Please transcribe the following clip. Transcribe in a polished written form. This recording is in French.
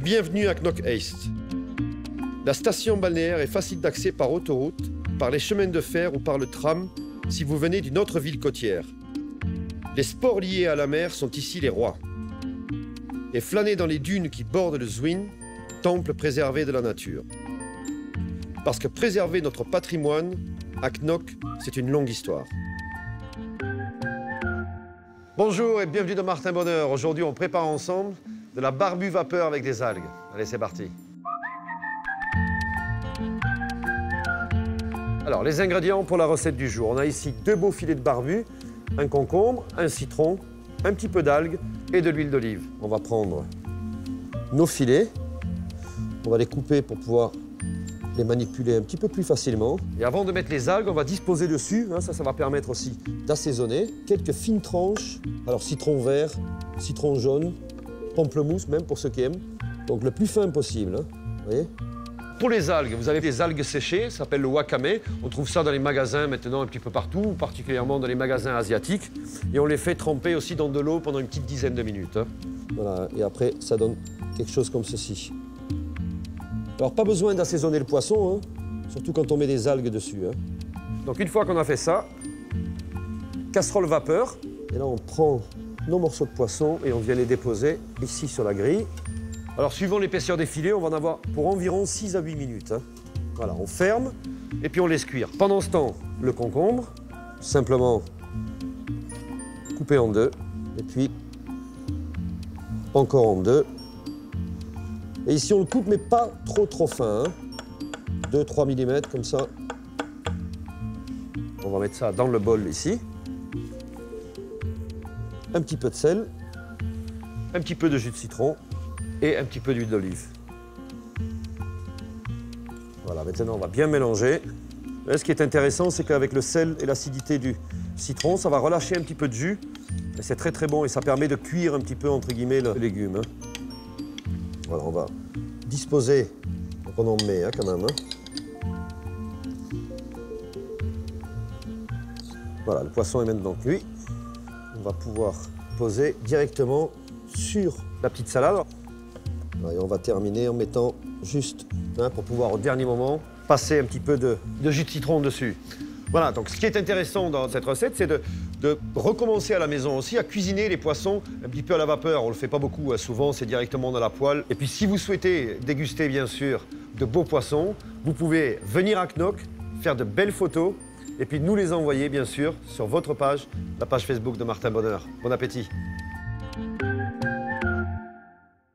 Bienvenue à Knock East. La station balnéaire est facile d'accès par autoroute, par les chemins de fer ou par le tram si vous venez d'une autre ville côtière. Les sports liés à la mer sont ici les rois. Et flâner dans les dunes qui bordent le Zwin, temple préservé de la nature. Parce que préserver notre patrimoine, à Knock, c'est une longue histoire. Bonjour et bienvenue dans Martin Bonheur. Aujourd'hui, on prépare ensemble de la barbue vapeur avec des algues. Allez, c'est parti. Alors, les ingrédients pour la recette du jour. On a ici 2 beaux filets de barbue, un concombre, un citron, un petit peu d'algues et de l'huile d'olive. On va prendre nos filets. On va les couper pour pouvoir les manipuler un petit peu plus facilement. Et avant de mettre les algues, on va disposer dessus, ça va permettre aussi d'assaisonner, quelques fines tranches. Alors citron vert, citron jaune, pamplemousse même pour ceux qui aiment. Donc le plus fin possible, vous voyez. Pour les algues, vous avez des algues séchées, ça s'appelle le wakame. On trouve ça dans les magasins maintenant un petit peu partout, particulièrement dans les magasins asiatiques. Et on les fait tremper aussi dans de l'eau pendant une petite dizaine de minutes. Voilà, et après ça donne quelque chose comme ceci. Alors, pas besoin d'assaisonner le poisson, surtout quand on met des algues dessus. Donc, une fois qu'on a fait ça, casserole vapeur. Et là, on prend nos morceaux de poisson et on vient les déposer ici sur la grille. Alors, suivant l'épaisseur des filets, on va en avoir pour environ 6 à 8 minutes. Voilà, on ferme et puis on laisse cuire. Pendant ce temps, le concombre, simplement coupé en 2 et puis encore en 2. Et ici, on le coupe, mais pas trop fin. 2-3 mm, comme ça. On va mettre ça dans le bol, ici. Un petit peu de sel, un petit peu de jus de citron et un petit peu d'huile d'olive. Voilà, maintenant, on va bien mélanger. Là, ce qui est intéressant, c'est qu'avec le sel et l'acidité du citron, ça va relâcher un petit peu de jus. Et c'est très bon et ça permet de cuire un petit peu, entre guillemets, le légume. Voilà, on va disposer, donc on en met quand même. Voilà, le poisson est maintenant cuit. On va pouvoir poser directement sur la petite salade. Et on va terminer en mettant juste, pour pouvoir au dernier moment, passer un petit peu de jus de citron dessus. Voilà, donc ce qui est intéressant dans cette recette, c'est de recommencer à la maison aussi à cuisiner les poissons un petit peu à la vapeur. On ne le fait pas beaucoup, souvent c'est directement dans la poêle. Et puis si vous souhaitez déguster bien sûr de beaux poissons, vous pouvez venir à Knock, faire de belles photos et puis nous les envoyer bien sûr sur votre page, la page Facebook de Martin Bonheur. Bon appétit!